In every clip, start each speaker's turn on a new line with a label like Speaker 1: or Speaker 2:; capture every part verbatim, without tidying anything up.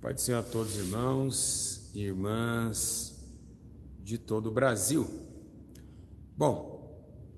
Speaker 1: Pai do Senhor a todos, irmãos e irmãs de todo o Brasil. Bom,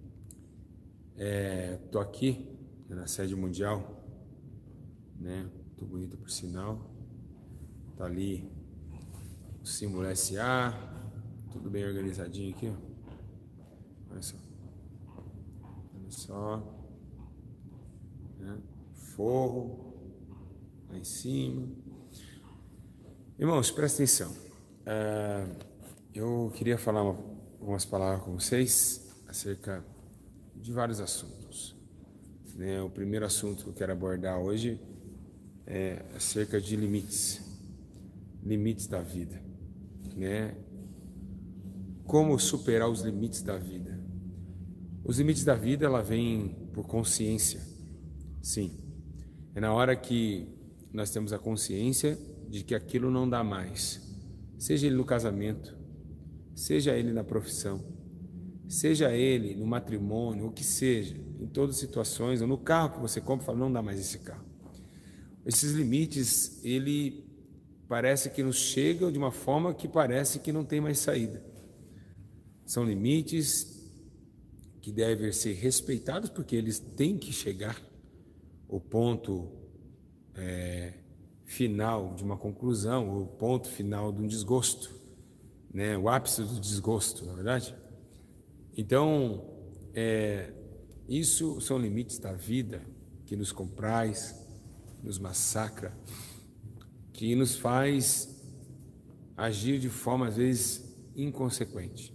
Speaker 1: estou é, aqui na sede mundial, né? Muito bonito por sinal. Tá ali o símbolo S A, tudo bem organizadinho aqui, ó. Olha só, olha só, né? Forro lá em cima. Irmãos, prestem atenção. Uh, eu queria falar uma, algumas palavras com vocês acerca de vários assuntos. Né? O primeiro assunto que eu quero abordar hoje é acerca de limites, limites da vida, né? Como superar os limites da vida? Os limites da vida, ela vem por consciência. Sim, é na hora que nós temos a consciência de que aquilo não dá mais, seja ele no casamento, seja ele na profissão, seja ele no matrimônio, o que seja, em todas as situações, ou no carro que você compra e fala, não dá mais esse carro. Esses limites, ele parece que nos chegam de uma forma que parece que não tem mais saída. São limites que devem ser respeitados, porque eles têm que chegar ao ponto é, final de uma conclusão, o ponto final de um desgosto, né? O ápice do desgosto, na é verdade. Então, é, isso são limites da vida que nos compraz, nos massacra, que nos faz agir de forma às vezes inconsequente.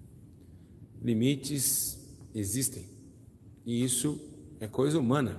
Speaker 1: Limites existem e isso é coisa humana.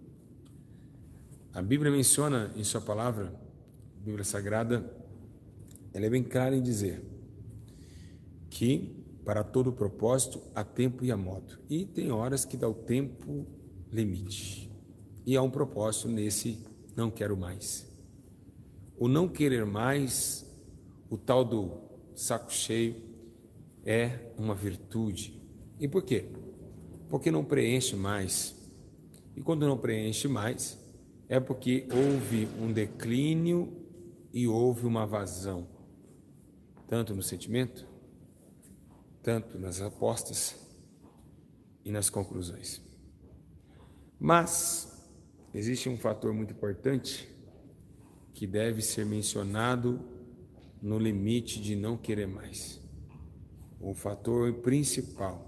Speaker 1: A Bíblia menciona em sua palavra, a Bíblia Sagrada, ela é bem clara em dizer que para todo propósito há tempo e há modo. E tem horas que dá o tempo limite. E há um propósito nesse não quero mais. O não querer mais, o tal do saco cheio, é uma virtude. E por quê? Porque não preenche mais. E quando não preenche mais, é porque houve um declínio e houve uma vazão, tanto no sentimento, tanto nas apostas e nas conclusões. Mas existe um fator muito importante que deve ser mencionado no limite de não querer mais. O fator principal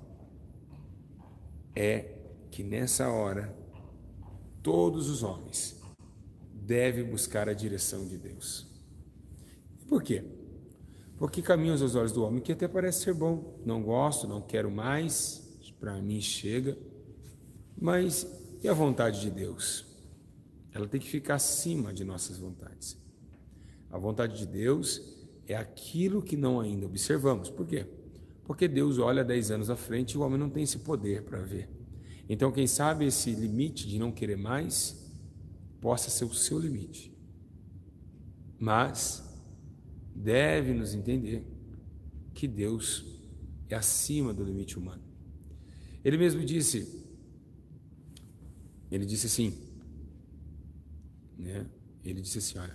Speaker 1: é que nessa hora todos os homens devem buscar a direção de Deus. Por quê? Porque caminhos aos olhos do homem que até parece ser bom. Não gosto, não quero mais, para mim chega. Mas e a vontade de Deus? Ela tem que ficar acima de nossas vontades. A vontade de Deus é aquilo que não ainda observamos. Por quê? Porque Deus olha dez anos à frente e o homem não tem esse poder para ver. Então, quem sabe esse limite de não querer mais possa ser o seu limite. Mas deve nos entender que Deus é acima do limite humano. Ele mesmo disse, ele disse assim, né? Ele disse assim, olha,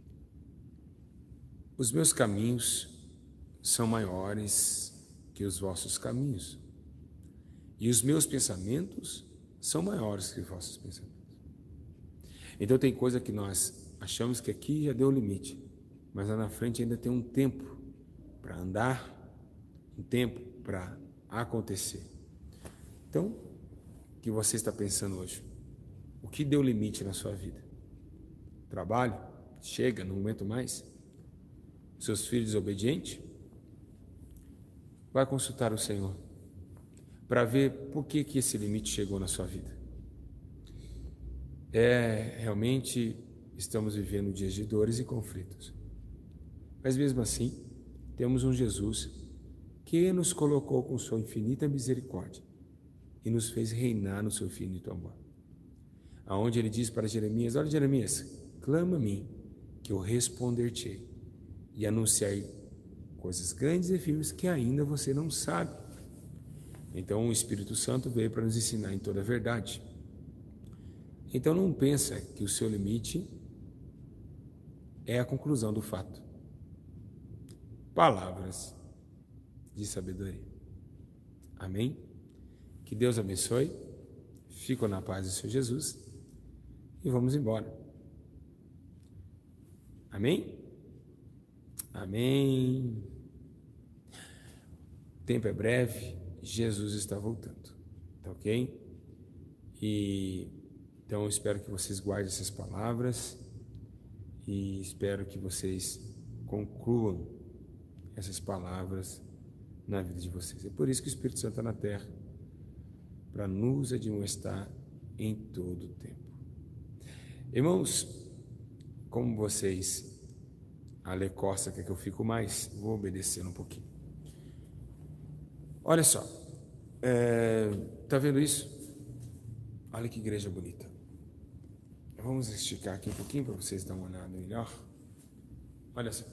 Speaker 1: os meus caminhos são maiores que os vossos caminhos, e os meus pensamentos são maiores que os vossos pensamentos. Então tem coisa que nós achamos que aqui já deu o limite, mas lá na frente ainda tem um tempo para andar, um tempo para acontecer. Então, o que você está pensando hoje? O que deu limite na sua vida? Trabalho? Chega, não aguento mais? Seus filhos desobedientes? Vai consultar o Senhor para ver por que, que esse limite chegou na sua vida. É, realmente estamos vivendo dias de dores e conflitos. Mas mesmo assim, temos um Jesus que nos colocou com sua infinita misericórdia e nos fez reinar no seu infinito amor. Aonde ele diz para Jeremias, olha Jeremias, clama a mim, que eu responder-te-ei e anunciarei coisas grandes e firmes que ainda você não sabe. Então o Espírito Santo veio para nos ensinar em toda a verdade. Então não pensa que o seu limite é a conclusão do fato. Palavras de sabedoria. Amém? Que Deus abençoe. Fico na paz do Senhor Jesus e vamos embora. Amém? Amém. O tempo é breve, Jesus está voltando. Tá ok? E então eu espero que vocês guardem essas palavras e espero que vocês concluam essas palavras na vida de vocês. É por isso que o Espírito Santo está na terra, para nos admoestar em todo o tempo. Irmãos, como vocês, a Ale Costa quer que eu fico mais, vou obedecer um pouquinho. Olha só, é, tá vendo isso? Olha que igreja bonita. Vamos esticar aqui um pouquinho para vocês darem uma olhada melhor. Olha só.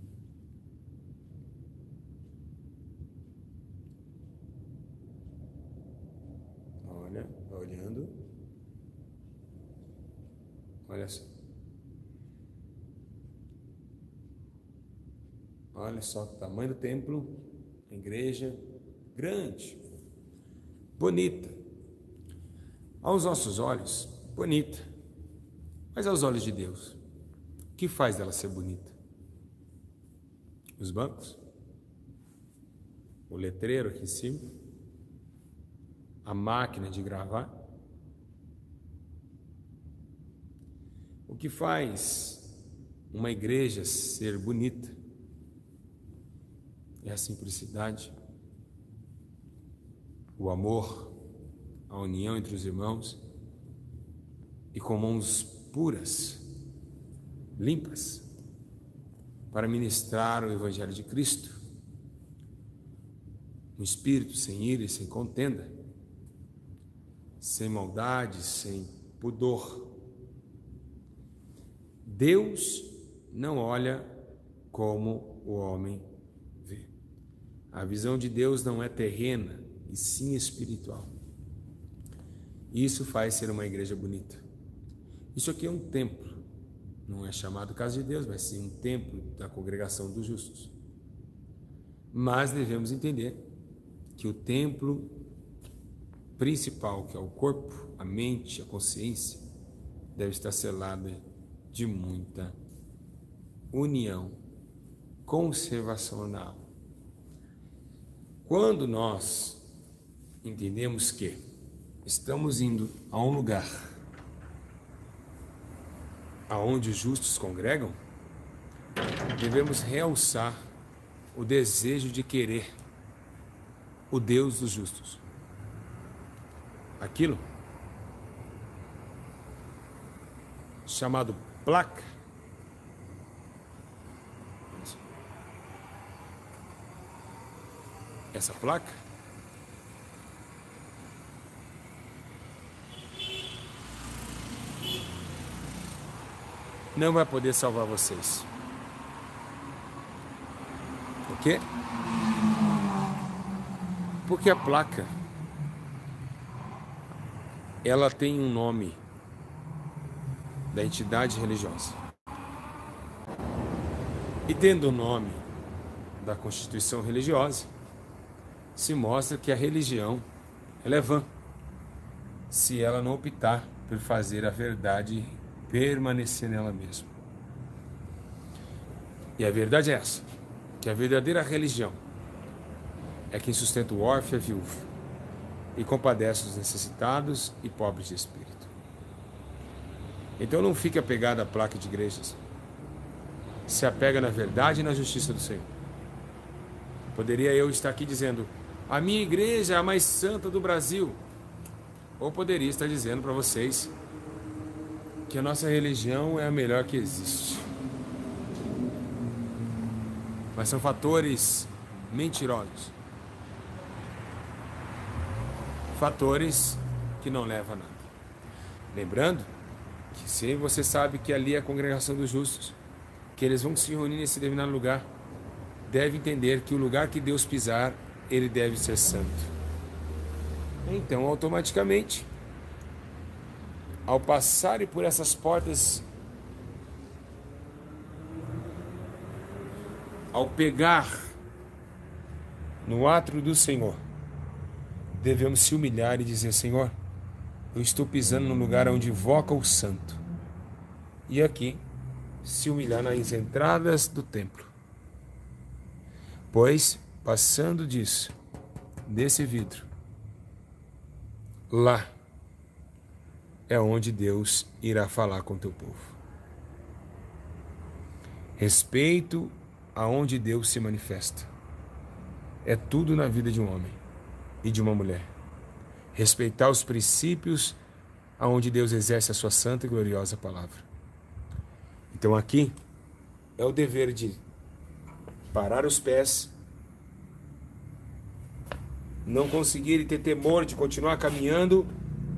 Speaker 1: Olha, olhando. Olha só. Olha só o tamanho do templo, a igreja grande, bonita. Aos nossos olhos, bonita. Mas aos olhos de Deus, o que faz dela ser bonita? Os bancos? O letreiro aqui em cima? A máquina de gravar? O que faz uma igreja ser bonita é a simplicidade, o amor, a união entre os irmãos e com mãos puras, limpas, para ministrar o Evangelho de Cristo, um espírito sem ira e sem contenda, sem maldade, sem pudor. Deus não olha como o homem vê. A visão de Deus não é terrena, e sim espiritual. Isso faz ser uma igreja bonita. Isso aqui é um templo, não é chamado casa de Deus, mas sim um templo da congregação dos justos. Mas devemos entender que o templo principal, que é o corpo, a mente, a consciência, deve estar selado de muita união, conservacional. Quando nós entendemos que estamos indo a um lugar aonde os justos congregam, devemos realçar o desejo de querer o Deus dos justos. Aquilo chamado placa, essa placa não vai poder salvar vocês. Por quê? Porque a placa, ela tem um nome da entidade religiosa. E tendo o nome da constituição religiosa, se mostra que a religião ela é vã, se ela não optar por fazer a verdade permanecer nela mesma. E a verdade é essa, que a verdadeira religião é quem sustenta o órfão e a viúva e compadece os necessitados e pobres de espírito. Então não fique apegado à placa de igrejas, se apega na verdade e na justiça do Senhor. Poderia eu estar aqui dizendo, a minha igreja é a mais santa do Brasil, ou poderia estar dizendo para vocês que a nossa religião é a melhor que existe. Mas são fatores mentirosos, fatores que não levam a nada. Lembrando que se você sabe que ali é a congregação dos justos, que eles vão se reunir nesse determinado lugar, deve entender que o lugar que Deus pisar, ele deve ser santo. Então, automaticamente, ao passarem por essas portas ao pegar no átrio do Senhor, devemos se humilhar e dizer: Senhor, eu estou pisando no lugar onde invoca o santo. E aqui, se humilhar nas entradas do templo. Pois, passando disso, desse vidro, lá é onde Deus irá falar com o teu povo. Respeito aonde Deus se manifesta. É tudo na vida de um homem e de uma mulher. Respeitar os princípios aonde Deus exerce a sua santa e gloriosa palavra. Então aqui é o dever de parar os pés, não conseguir e ter temor de continuar caminhando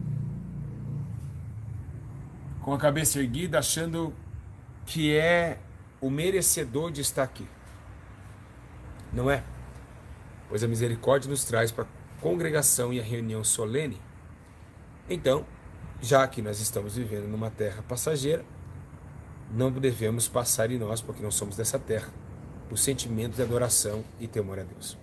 Speaker 1: com a cabeça erguida, achando que é o merecedor de estar aqui. Não é? Pois a misericórdia nos traz para a congregação e a reunião solene. Então, já que nós estamos vivendo numa terra passageira, não devemos passar em nós, porque não somos dessa terra, o sentimento de adoração e temor a Deus.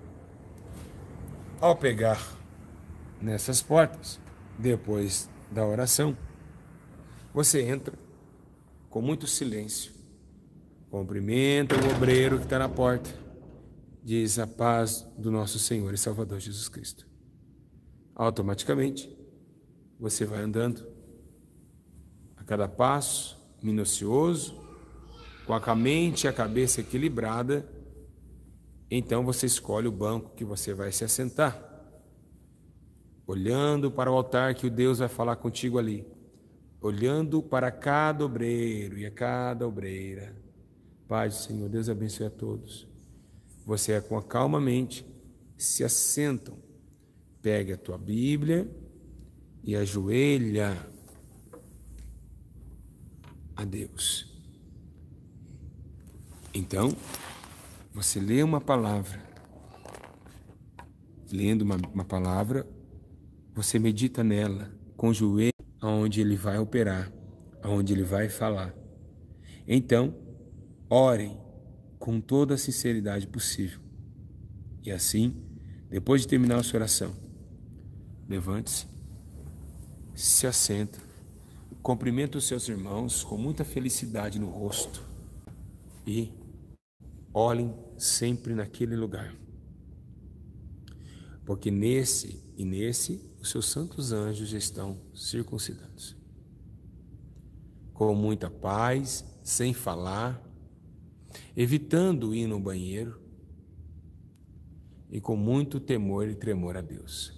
Speaker 1: Ao pegar nessas portas, depois da oração, você entra com muito silêncio, cumprimenta o obreiro que está na porta, diz: a paz do nosso Senhor e Salvador Jesus Cristo. Automaticamente, você vai andando a cada passo, minucioso, com a mente e a cabeça equilibrada. Então você escolhe o banco que você vai se assentar, olhando para o altar que o Deus vai falar contigo ali, olhando para cada obreiro e a cada obreira. Pai do Senhor, Deus abençoe a todos. Você é com a calma mente, se assentam, pega a tua Bíblia e ajoelha a Deus. Então, você lê uma palavra. Lendo uma, uma palavra, você medita nela, com o joelho aonde ele vai operar, aonde ele vai falar. Então, orem com toda a sinceridade possível. E assim, depois de terminar a sua oração, levante-se, se assenta, cumprimenta os seus irmãos com muita felicidade no rosto e olhem sempre naquele lugar. Porque nesse e nesse, os seus santos anjos estão circuncidados. Com muita paz, sem falar, evitando ir no banheiro e com muito temor e tremor a Deus.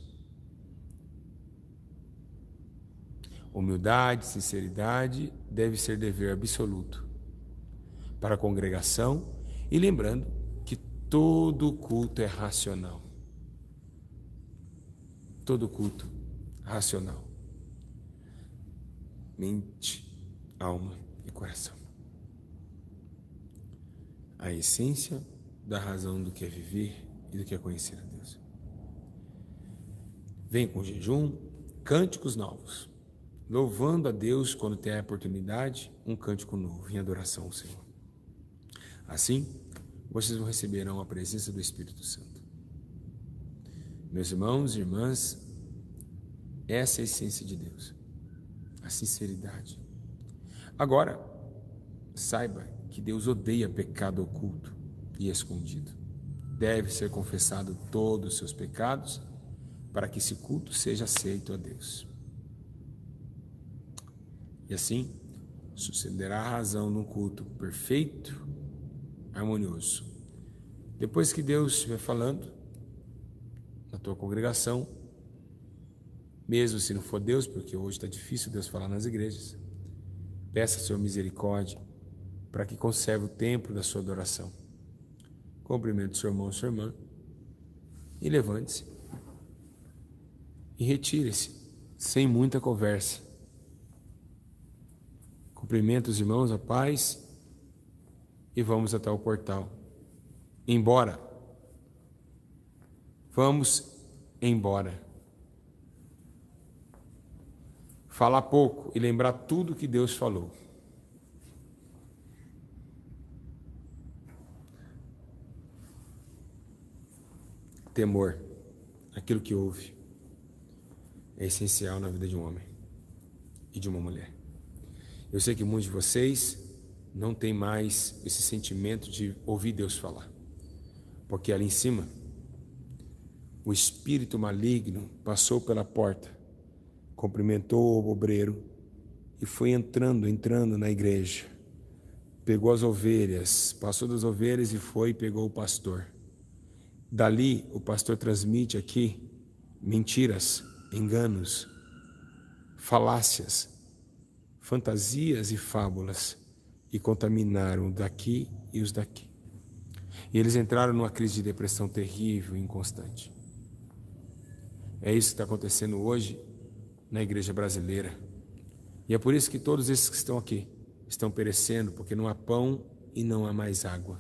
Speaker 1: Humildade, sinceridade deve ser dever absoluto para a congregação, e lembrando que todo culto é racional. Todo culto racional. Mente, alma e coração. A essência da razão do que é viver e do que é conhecer a Deus. Vem com jejum, cânticos novos, louvando a Deus quando tem a oportunidade, um cântico novo em adoração ao Senhor. Assim, vocês vão receberão a presença do Espírito Santo. Meus irmãos e irmãs, essa é a essência de Deus, a sinceridade. Agora, saiba que Deus odeia pecado oculto e escondido. Deve ser confessado todos os seus pecados para que esse culto seja aceito a Deus. E assim, sucederá a razão num culto perfeito, harmonioso. Depois que Deus estiver falando na tua congregação, mesmo se não for Deus, porque hoje está difícil Deus falar nas igrejas, peça a sua misericórdia para que conserve o templo da sua adoração. Cumprimente o seu irmão ou sua irmã e levante-se e retire-se sem muita conversa. Cumprimenta os irmãos, a paz, e vamos até o portal. Embora. Vamos embora. Falar pouco e lembrar tudo que Deus falou. temor, aquilo que ouve, é essencial na vida de um homem e de uma mulher. Eu sei que muitos de vocês não têm mais esse sentimento de ouvir Deus falar, porque ali em cima, o espírito maligno passou pela porta, cumprimentou o obreiro e foi entrando, entrando na igreja. Pegou as ovelhas, passou das ovelhas e foi e pegou o pastor. Dali, o pastor transmite aqui mentiras, enganos, falácias, fantasias e fábulas, e contaminaram daqui e os daqui. E eles entraram numa crise de depressão terrível e inconstante. É isso que está acontecendo hoje na igreja brasileira. E é por isso que todos esses que estão aqui estão perecendo, porque não há pão e não há mais água.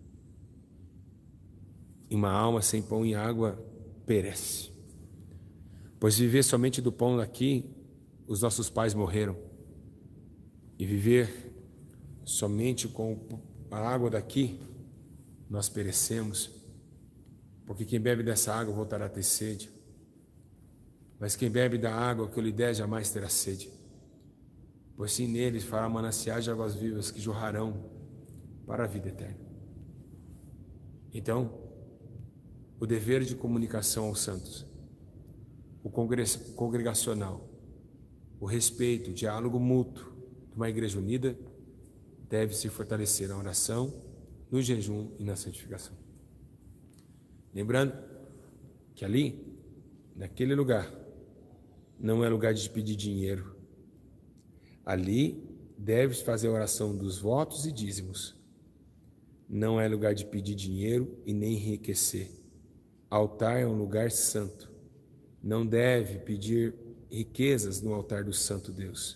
Speaker 1: E uma alma sem pão e água perece. Pois viver somente do pão daqui, os nossos pais morreram. E viver somente com a água daqui, nós perecemos. Porque quem bebe dessa água voltará a ter sede. Mas quem bebe da água que eu lhe der jamais terá sede. Pois sim, neles fará mananciais de águas vivas que jorrarão para a vida eterna. Então, o dever de comunicação aos santos, o congregacional, o respeito, o diálogo mútuo de uma igreja unida deve se fortalecer na oração, no jejum e na santificação. Lembrando que ali, naquele lugar, não é lugar de pedir dinheiro. Ali deve-se fazer a oração dos votos e dízimos. Não é lugar de pedir dinheiro e nem enriquecer. Altar é um lugar santo. Não deve pedir riquezas no altar do santo Deus.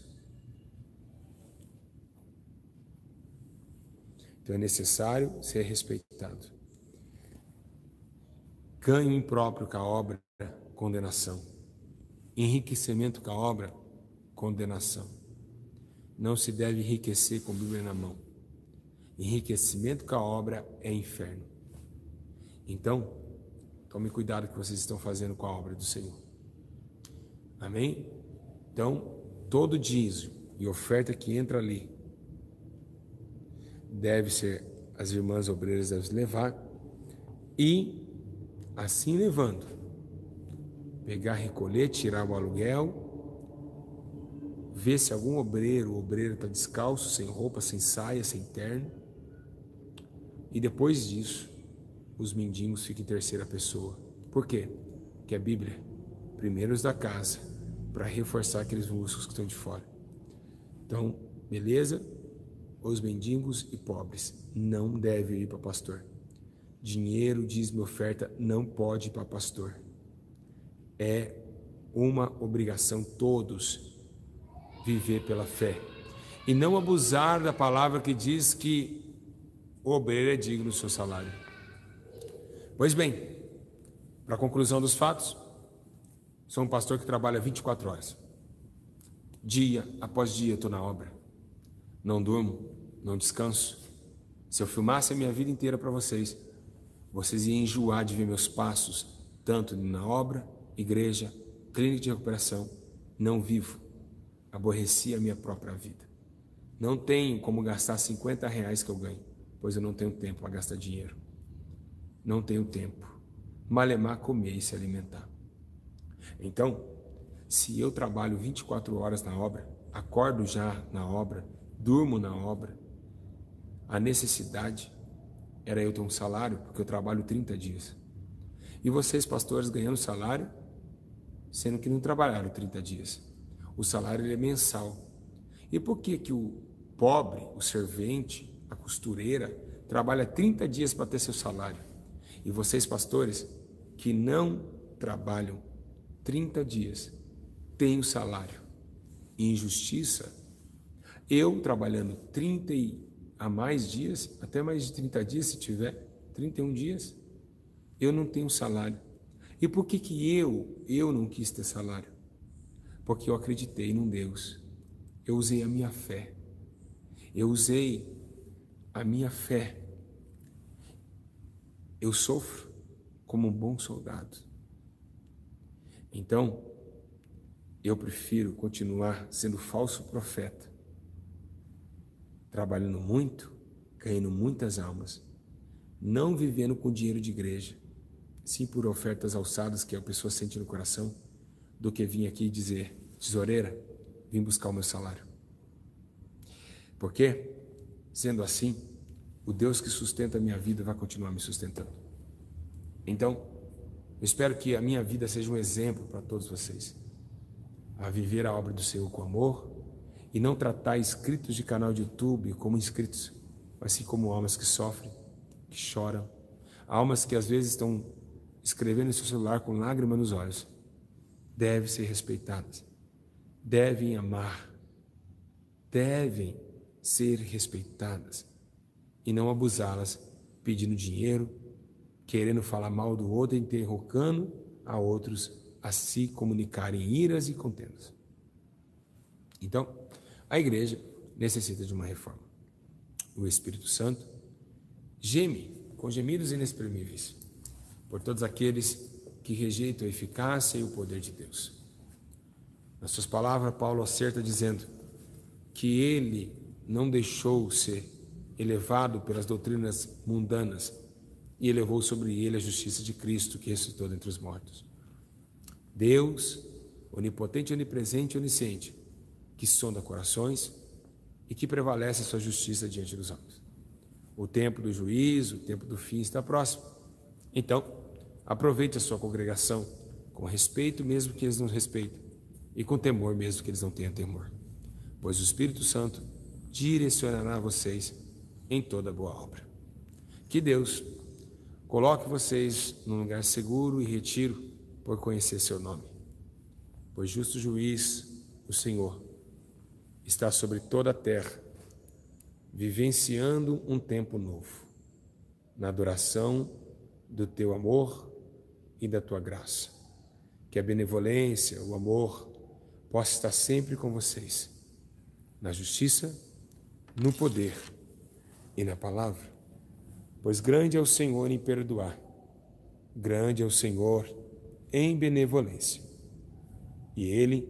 Speaker 1: Então é necessário ser respeitado. Ganho impróprio com a obra, condenação. Enriquecimento com a obra, condenação. Não se deve enriquecer com a Bíblia na mão. Enriquecimento com a obra é inferno. Então, tome cuidado com o que vocês estão fazendo com a obra do Senhor. Amém? Então, todo dízimo e oferta que entra ali, deve ser, as irmãs obreiras devem levar, e, assim levando, pegar, recolher, tirar o aluguel, ver se algum obreiro, o obreiro está descalço, sem roupa, sem saia, sem terno. E depois disso, os mendigos ficam em terceira pessoa. Por quê? Porque a Bíblia, primeiros da casa, para reforçar aqueles músculos que estão de fora. Então, beleza? Os mendigos e pobres não devem ir para pastor. Dinheiro, dízimo e oferta não pode ir para pastor. É uma obrigação todos viver pela fé e não abusar da palavra que diz que o obreiro é digno do seu salário. Pois bem, para a conclusão dos fatos, sou um pastor que trabalha vinte e quatro horas. Dia após dia estou na obra. Não durmo, não descanso. Se eu filmasse a minha vida inteira para vocês, vocês iam enjoar de ver meus passos, tanto na obra, igreja, clínica de recuperação. Não vivo. Aborreci a minha própria vida. Não tenho como gastar cinquenta reais que eu ganho, pois eu não tenho tempo para gastar dinheiro. Não tenho tempo. Malemar comer e se alimentar. Então, se eu trabalho vinte e quatro horas na obra, acordo já na obra, durmo na obra, a necessidade era eu ter um salário, porque eu trabalho trinta dias. E vocês, pastores, ganhando salário, sendo que não trabalharam trinta dias. O salário ele é mensal. E por que que o pobre, o servente, a costureira, trabalha trinta dias para ter seu salário? E vocês, pastores, que não trabalham trinta dias, têm o salário. E injustiça, eu trabalhando trinta e a mais dias, até mais de trinta dias se tiver, trinta e um dias, eu não tenho salário. E por que que eu, eu não quis ter salário? Porque eu acreditei num Deus. Eu usei a minha fé. Eu usei a minha fé. Eu sofro, como um bom soldado. Então, eu prefiro continuar sendo falso profeta, trabalhando muito, ganhando muitas almas, não vivendo com dinheiro de igreja, sim por ofertas alçadas que a pessoa sente no coração, do que vir aqui dizer: tesoureira, vim buscar o meu salário. Porque, sendo assim, o Deus que sustenta a minha vida vai continuar me sustentando. Então, eu espero que a minha vida seja um exemplo para todos vocês, a viver a obra do Senhor com amor e não tratar inscritos de canal de YouTube como inscritos, mas sim como almas que sofrem, que choram, almas que às vezes estão escrevendo em seu celular com lágrimas nos olhos. Devem ser respeitadas, devem amar, devem ser respeitadas e não abusá-las pedindo dinheiro, querendo falar mal do outro, interrogando a outros a se comunicarem iras e contendas. Então, a igreja necessita de uma reforma. O Espírito Santo geme com gemidos inexprimíveis por todos aqueles que rejeitam a eficácia e o poder de Deus. Nas suas palavras, Paulo acerta dizendo que ele não deixou ser elevado pelas doutrinas mundanas e elevou sobre ele a justiça de Cristo, que ressuscitou dentre os mortos. Deus, onipotente, onipresente e onisciente, que sonda corações e que prevalece a sua justiça diante dos homens. O tempo do juízo, o tempo do fim está próximo. Então, aproveite a sua congregação com respeito, mesmo que eles não respeitem, e com temor, mesmo que eles não tenham temor, pois o Espírito Santo direcionará vocês em toda boa obra. Que Deus coloque vocês num lugar seguro e retiro por conhecer seu nome, pois justo juiz, o Senhor, está sobre toda a terra, vivenciando um tempo novo, na adoração do teu amor e da tua graça. Que a benevolência, o amor, possa estar sempre com vocês, na justiça, no poder e na palavra, pois grande é o Senhor em perdoar, grande é o Senhor em benevolência, e Ele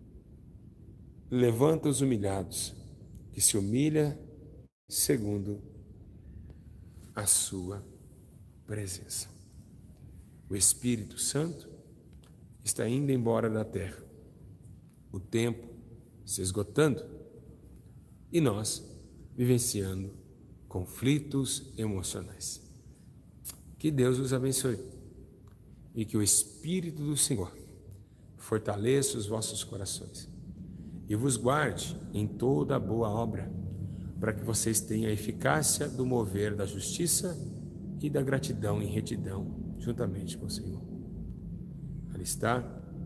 Speaker 1: levanta os humilhados, que se humilha segundo a sua presença. O Espírito Santo está indo embora da terra, o tempo se esgotando e nós vivenciando conflitos emocionais. Que Deus os abençoe e que o Espírito do Senhor fortaleça os vossos corações e vos guarde em toda a boa obra, para que vocês tenham a eficácia do mover da justiça e da gratidão em retidão, juntamente com o Senhor. Ali está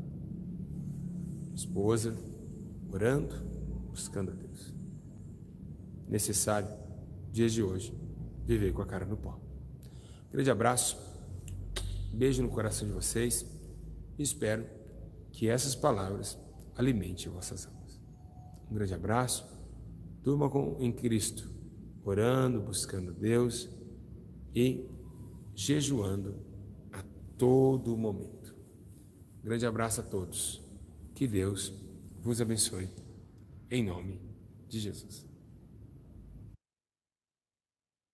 Speaker 1: a esposa orando, buscando a Deus. Necessário, dias de hoje, viver com a cara no pó. Um grande abraço, beijo no coração de vocês e espero que essas palavras alimentem vossas almas. Um grande abraço, durma com, em Cristo, orando, buscando Deus e jejuando a todo momento. Um grande abraço a todos, que Deus vos abençoe, em nome de Jesus.